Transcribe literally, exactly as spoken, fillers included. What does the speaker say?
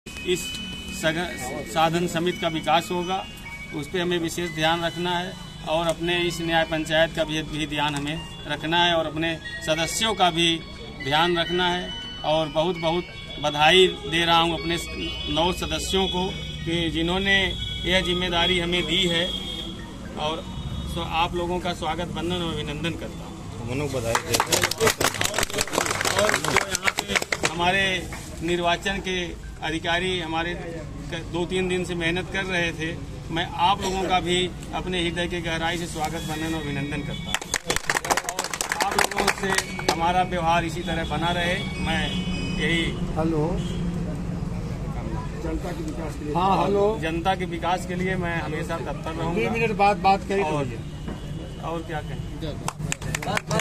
इस साधन समिति का विकास होगा, उस पर हमें विशेष ध्यान रखना है और अपने इस न्याय पंचायत का भी, भी ध्यान हमें रखना है और अपने सदस्यों का भी ध्यान रखना है। और बहुत बहुत बधाई दे रहा हूं अपने नौ सदस्यों को कि जिन्होंने यह जिम्मेदारी हमें दी है, और तो आप लोगों का स्वागत वंदन और अभिनंदन करता हूँ। बधाई देते हैं। और जो यहाँ पे हमारे निर्वाचन के अधिकारी हमारे दो तीन दिन से मेहनत कर रहे थे, मैं आप लोगों का भी अपने हृदय के गहराई से स्वागत वंदन और अभिनंदन करता हूँ। और आप लोगों से हमारा व्यवहार इसी तरह बना रहे, मैं यही हेलो जनता के विकास के लिए हाँ हेलो जनता के विकास के लिए मैं हमेशा तत्पर रहूंगा। दो मिनट बाद बात करें और, और क्या कहें।